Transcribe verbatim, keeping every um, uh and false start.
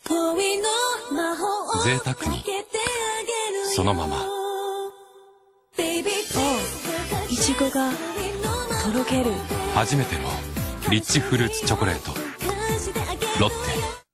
贅沢にそのまま。 いちごがとろける。 初めてのリッチフルーツチョコレート。ロッテ。